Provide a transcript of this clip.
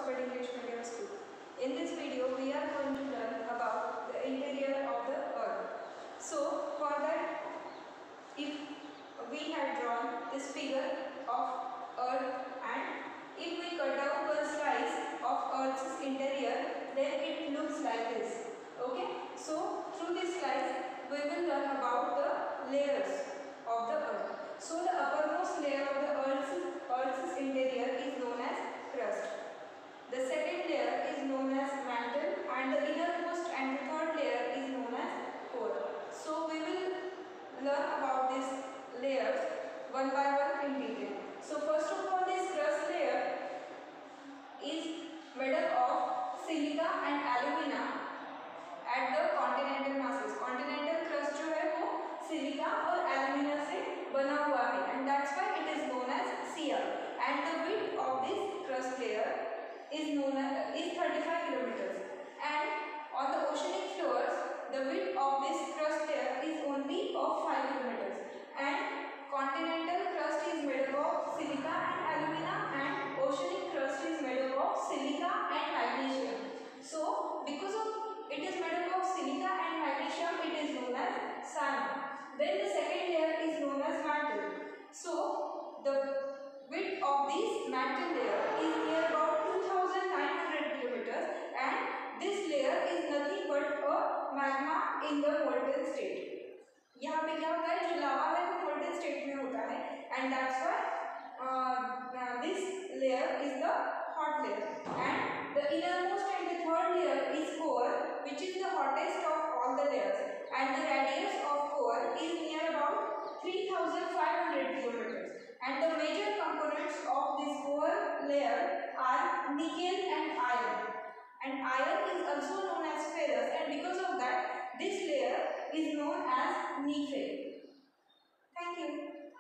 Oxford English Medium School. In this video, we are going to learn about the interior of the earth. So, for that, if we had drawn this figure of earth and if we cut out one slice of earth's interior, then it looks like this. Okay? So, through this slice, we will learn about the layers of the earth. So, the uppermost layer of the earth's interior is known as crust. The second layer is known as mantle, and the innermost and the third layer is known as core. So, we will learn about these layers one by one in detail. So, first of all, this crust layer is made up of silica and alumina at the continental masses. Continental crust जो है वो silica और alumina से बना हुआ है, and that's why it is known as CR. And the width of this crust layer is 35 kilometers. And on the oceanic floors, the width of this crust layer is only of 5 kilometers. And continental crust is made up of silica and alumina, and oceanic crust is made up of silica and magnesium. So, because of it is made up of silica and magnesium, it is known as sand. Then the second layer is known as mantle. So, the width of this mantle layer is near about 2900 kilometers, and this layer is nothing but a magma in the molten state. यहाँ पे क्या होता है, जो लावा है वो molten state में होता है, and that's why this layer is the hot layer. And the innermost and the third layer is core, which is the hottest of all the layers, and the radius of core is near about 3500 kilometers. And the major components of this core layer are nickel and iron. And iron is also known as ferrous, and because of that, this layer is known as Nephrite. Thank you.